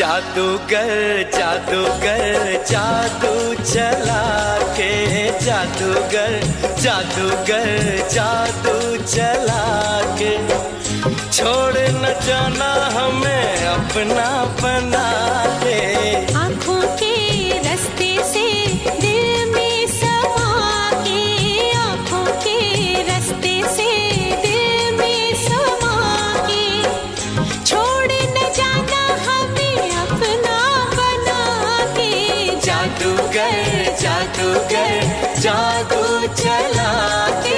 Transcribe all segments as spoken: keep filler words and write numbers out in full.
जादूगर जादूगर जादू चला के, जादूगर जादूगर जादू चला के, छोड़ न जाना हमें अपना बना के। आँखों के रास्ते से दिल में समा के, आँखों के रास्ते से दिल में समा के, छोड़ न जाना हमें अपना बना के। जादूगर जादूगर जादू चला के।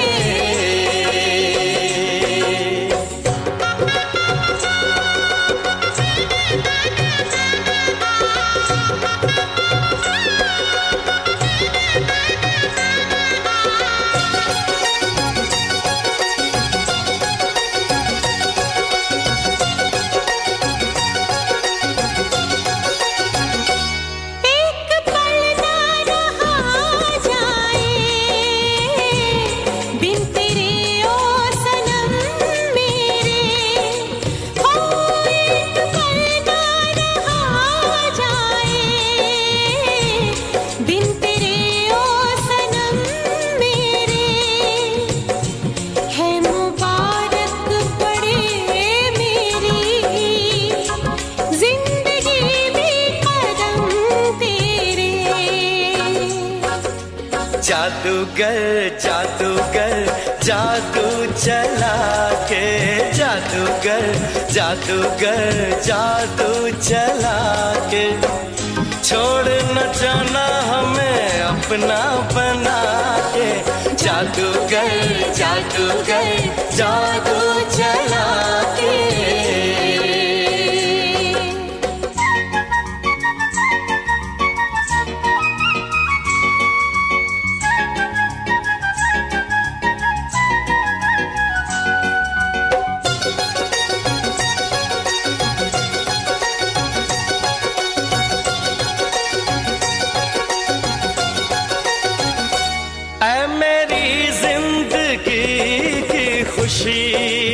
जादूगर जादूगर जादू चला के, जादूगर जादूगर जादू चला के, छोड़ न जाना हमें अपना बना के। जादूगर जादूगर जादू चला के। खुशी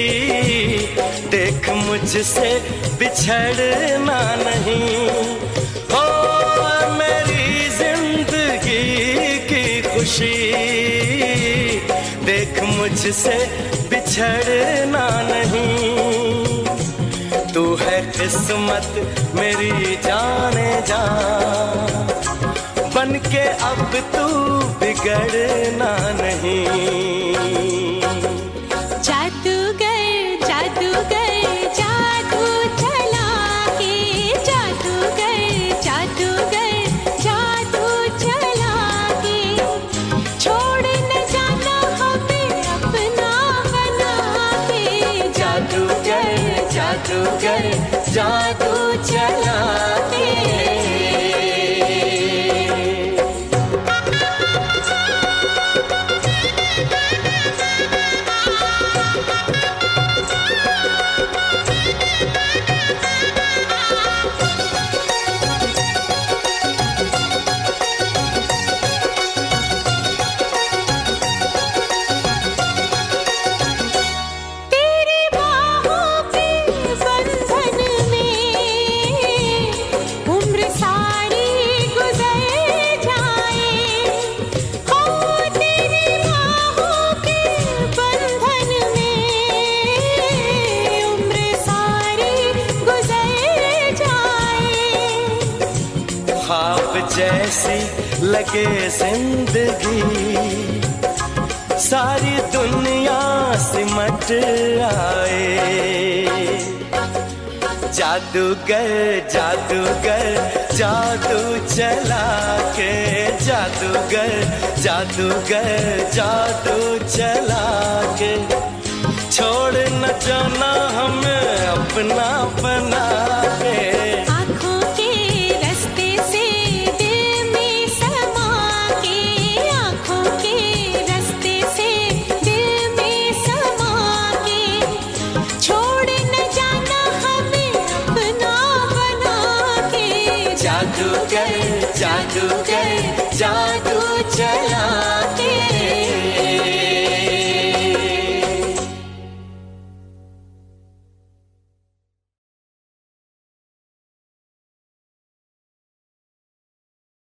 देख मुझसे बिछड़ना नहीं हो, मेरी जिंदगी की खुशी देख मुझसे बिछड़ना नहीं। तू है किस्मत मेरी जाने जा, बन के अब तू बिगड़ना नहीं। जादूगर जादूगर जादू चला के, जादूगर जादूगर जादू चला के, छोड़ न जाना हमें अपना बना के। जादूगर जादूगर जादू चला के। ख्वाब जैसी लगे जिंदगी, सारी दुनिया सिमट आए। जादूगर जादूगर जादू चला के, जादूगर जादूगर जादू चला के, छोड़ न जाना हमें अपना बना के। जादूगर जादूगर